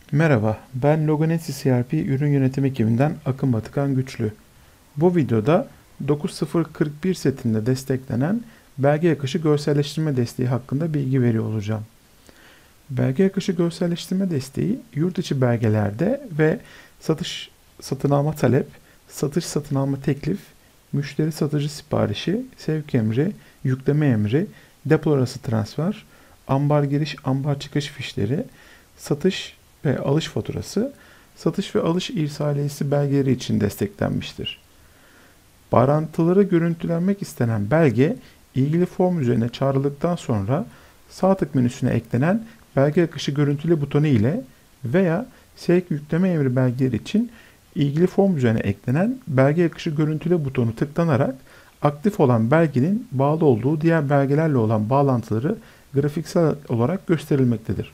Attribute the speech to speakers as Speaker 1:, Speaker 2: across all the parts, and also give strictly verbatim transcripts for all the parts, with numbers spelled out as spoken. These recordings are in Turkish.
Speaker 1: Merhaba, ben Logonesis E R P ürün yönetim ekibinden Akın Batıkan Güçlü. Bu videoda dokuz nokta sıfır nokta kırk bir setinde desteklenen belge akışı görselleştirme desteği hakkında bilgi veriyor olacağım. Belge akışı görselleştirme desteği yurt içi belgelerde ve satış satın alma talep, satış satın alma teklif, müşteri satıcı siparişi, sevk emri, yükleme emri, depo arası transfer, ambar giriş ambar çıkış fişleri, satış ve alış faturası, satış ve alış irsaliyesi belgeleri için desteklenmiştir. Bağlantıları görüntülenmek istenen belge, ilgili form üzerine çağrıldıktan sonra sağ tık menüsüne eklenen belge akışı görüntüle butonu ile veya sevk yükleme emri belgeleri için ilgili form üzerine eklenen belge akışı görüntüle butonu tıklanarak aktif olan belgenin bağlı olduğu diğer belgelerle olan bağlantıları grafiksel olarak gösterilmektedir.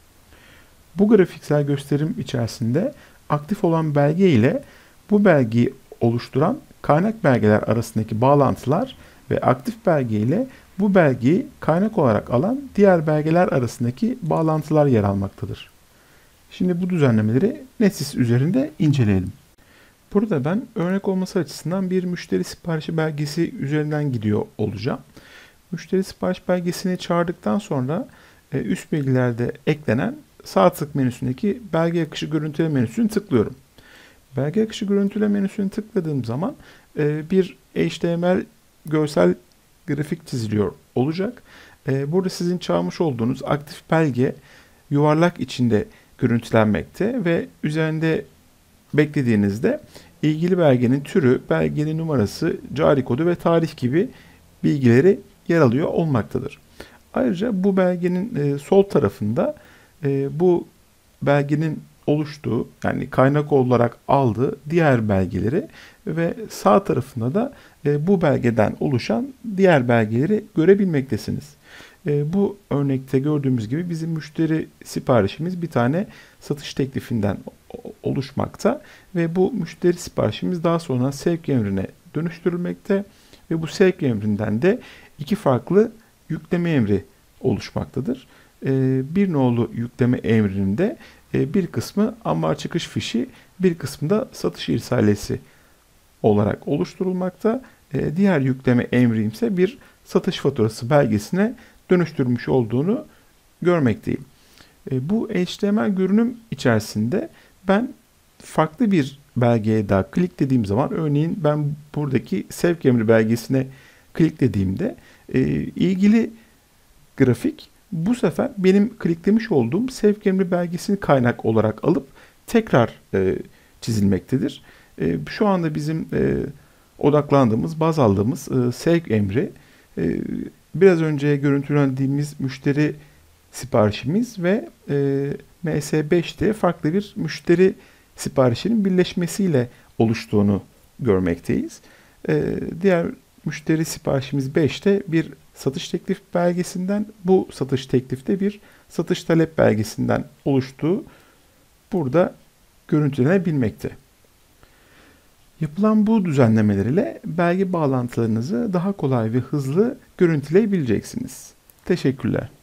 Speaker 1: Bu grafiksel gösterim içerisinde aktif olan belge ile bu belgeyi oluşturan kaynak belgeler arasındaki bağlantılar ve aktif belge ile bu belgeyi kaynak olarak alan diğer belgeler arasındaki bağlantılar yer almaktadır. Şimdi bu düzenlemeleri NetSys üzerinde inceleyelim. Burada ben örnek olması açısından bir müşteri siparişi belgesi üzerinden gidiyor olacağım. Müşteri sipariş belgesini çağırdıktan sonra üst bilgilerde eklenen sağ tık menüsündeki belge akışı görüntüle menüsünü tıklıyorum. Belge akışı görüntüle menüsünü tıkladığım zaman bir H T M L görsel grafik çiziliyor olacak. Burada sizin çağırmış olduğunuz aktif belge yuvarlak içinde görüntülenmekte ve üzerinde beklediğinizde ilgili belgenin türü, belgenin numarası, cari kodu ve tarih gibi bilgileri yer alıyor olmaktadır. Ayrıca bu belgenin sol tarafında bu belgenin oluştuğu, yani kaynak olarak aldığı diğer belgeleri ve sağ tarafında da bu belgeden oluşan diğer belgeleri görebilmektesiniz. Bu örnekte gördüğümüz gibi bizim müşteri siparişimiz bir tane satış teklifinden oluşmakta ve bu müşteri siparişimiz daha sonra sevk emrine dönüştürülmekte ve bu sevk emrinden de iki farklı yükleme emri oluşmaktadır. Bir nolu yükleme emrinde bir kısmı ambar çıkış fişi, bir kısmı da satış irsalesi olarak oluşturulmakta. Diğer yükleme emri ise bir satış faturası belgesine dönüştürmüş olduğunu görmekteyim. Bu H T M L görünüm içerisinde ben farklı bir belgeye daha kliklediğim zaman, örneğin ben buradaki sevk emri belgesine kliklediğimde ilgili grafik bu sefer benim kliklemiş olduğum sevk emri belgesini kaynak olarak alıp tekrar e, çizilmektedir. E, şu anda bizim e, odaklandığımız, baz aldığımız e, sevk emri e, biraz önce görüntülendiğimiz müşteri siparişimiz ve e, M S beşte farklı bir müşteri siparişinin birleşmesiyle oluştuğunu görmekteyiz. E, diğer müşteri siparişimiz beşte bir satış teklif belgesinden, bu satış teklifte bir satış talep belgesinden oluştuğu burada görüntülenebilmekte. Yapılan bu düzenlemeler ile belge bağlantılarınızı daha kolay ve hızlı görüntüleyebileceksiniz. Teşekkürler.